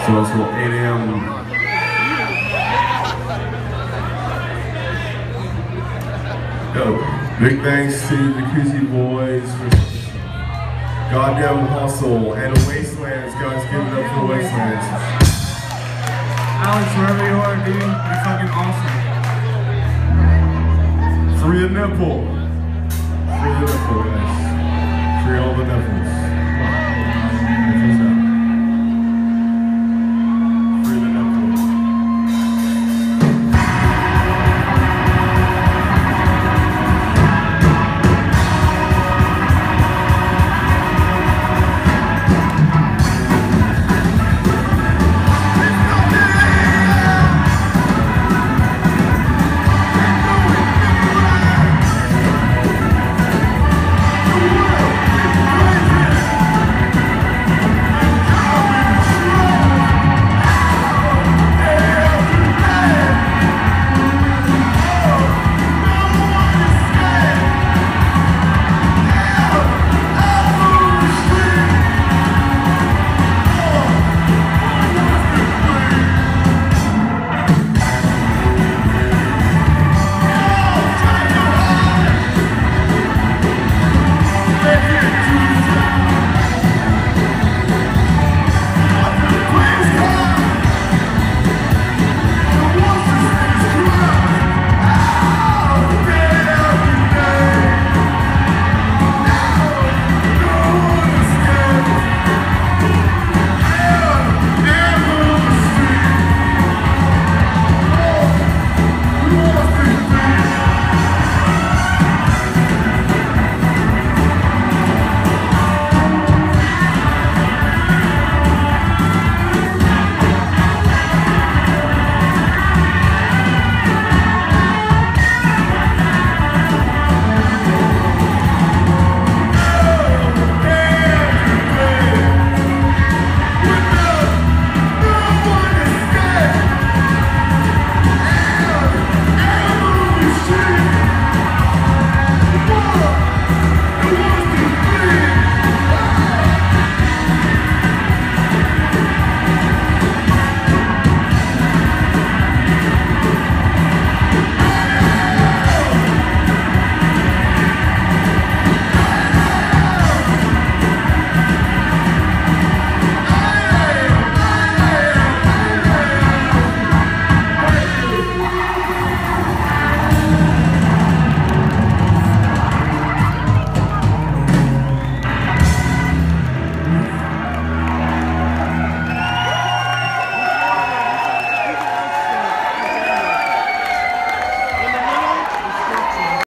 So it's till 8 a.m. Yo, big thanks to the Koozie Boys for Goddamn Hustle and the Wastelands. Guys, give it up for the Wastelands. Alex, wherever you are, dude, you're fucking awesome. Free the nipple. Free the nipple, guys. Free all the nipples.